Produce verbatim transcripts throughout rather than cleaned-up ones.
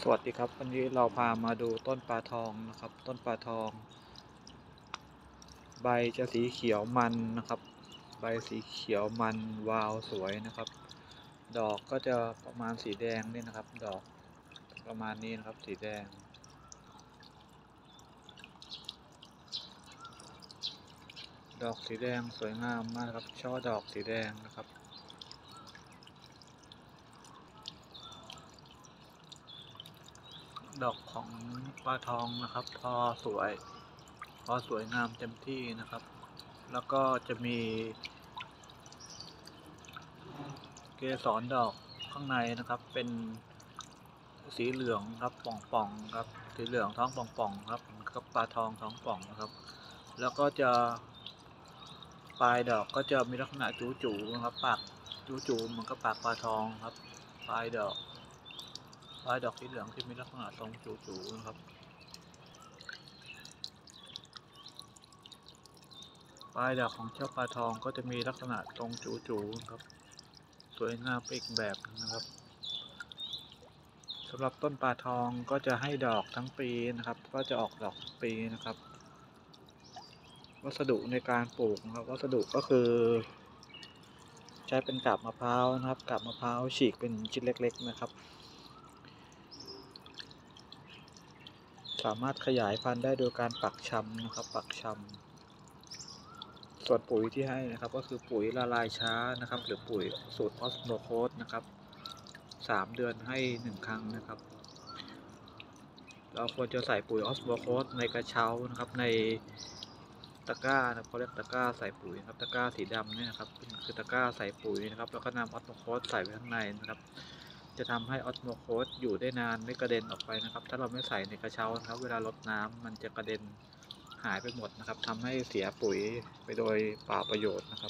สวัสดีครับวันนี้เราพามาดูต้นปลาทองนะครับต้นปลาทองใบจะสีเขียวมันนะครับใบสีเขียวมันวาวสวยนะครับดอกก็จะประมาณสีแดงนี่นะครับดอกประมาณนี้นะครับสีแดงดอกสีแดงสวยงามมากครับช่อดอกสีแดงนะครับดอกของปลาทองนะครับพอสวยพอสวยงามเต็มที่นะครับแล้วก็จะมีเกสรดอกข้างในนะครับเป็นสีเหลืองครับป่องๆครับสีเหลืองท้องป่องๆครับก็ปลาทองท้องป่องนะครับแล้วก็จะปลายดอกก็จะมีลักษณะจู๋ๆนะครับปากจู๋ๆเหมือนกับปากปลาทองครับปลายดอกปลายดอกสีเหลืองที่มีลักษณะทรงจู๋ๆนะครับปลายดอกของเจ้าปลาทองก็จะมีลักษณะทรงจู๋ๆครับสวยงามไปอีกแบบนะครับสำหรับต้นปลาทองก็จะให้ดอกทั้งปีนะครับก็จะออกดอกทั้งปีนะครับวัสดุในการปลูกนะครับวัสดุก็คือใช้เป็นกาบมะพร้าวนะครับกาบมะพร้าวฉีกเป็นชิ้นเล็กๆนะครับสามารถขยายพันธุ์ได้โดยการปักชำนะครับปักชำส่วนปุ๋ยที่ให้นะครับก็คือปุ๋ยละลายช้านะครับหรือปุ๋ยสูตรออสโมโคสนะครับสามเดือนให้หนึ่งครั้งนะครับเราควรจะใส่ปุ๋ยออสโมโคสในกระเช้านะครับในตะกร้านะเขาเรียกตะกร้าใส่ปุ๋ยครับตะกร้าสีดำเนี่ยนะครับคือตะกร้าใส่ปุ๋ยนะครับแล้วก็นำออสโมโคสใส่ไว้ข้างในนะครับจะทำให้ออสโมโคสอยู่ได้นานไม่กระเด็นออกไปนะครับถ้าเราไม่ใส่ในกระเช้านะครับเวลารดน้ำมันจะกระเด็นหายไปหมดนะครับทำให้เสียปุ๋ยไปโดยเปล่าประโยชน์นะครับ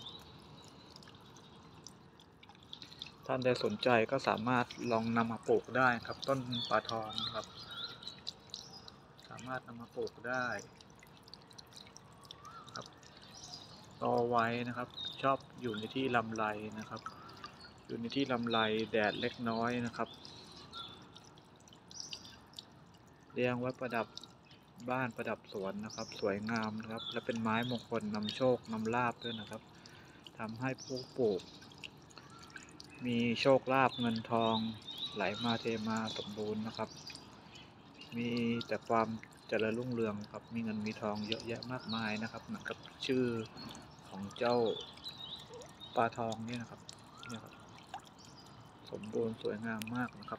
ท่านใดสนใจก็สามารถลองนำมาปลูกได้ครับต้นปลาทองนะครับสามารถนำมาปลูกได้ครับโตไวนะครับชอบอยู่ในที่ลำไรนะครับอยู่ในที่ลำไรแดดเล็กน้อยนะครับเลี้ยงไว้ประดับบ้านประดับสวนนะครับสวยงามนะครับและเป็นไม้มงคลนำโชคนำลาภด้วยนะครับทำให้ผู้ปลูกมีโชคลาภเงินทองไหลมาเทมาสมบูรณ์นะครับมีแต่ความเจริญรุ่งเรืองครับมีเงินมีทองเยอะแยะมากมายนะครับเหมือนกับชื่อของเจ้าปลาทองนี่นะครับเนี่ยครับสมบูรณ์สวยงามมากนะครับ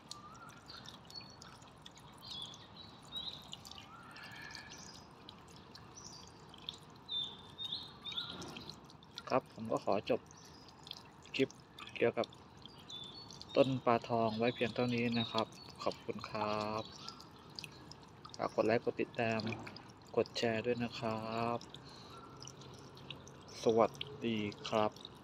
ครับผมก็ขอจบคลิปเกี่ยวกับต้นปลาทองไว้เพียงเท่านี้นะครับขอบคุณครับฝากกดไลค์กดติดตามกดแชร์ด้วยนะครับสวัสดีครับ